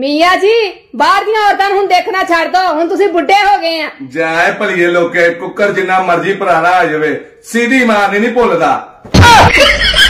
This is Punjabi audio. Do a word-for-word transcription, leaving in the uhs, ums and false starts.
ਮੀਆਂ ਜੀ ਬਾਹਰ ਦੀਆਂ ਔਰਤਾਂ ਨੂੰ ਹੁਣ ਦੇਖਣਾ ਛੱਡ ਦੋ, ਹੁਣ ਤੁਸੀਂ ਬੁੱਢੇ ਹੋ ਗਏ ਆ। ਜਾਏ ਭਲੀਏ ਲੋਕੇ, ਕੁੱਕਰ ਜਿੰਨਾ ਮਰਜ਼ੀ ਪੁਰਾਣਾ ਆ ਜਾਵੇ ਸੀਟੀ ਮਾਰਨੀ ਨਹੀਂ ਭੁੱਲਦਾ।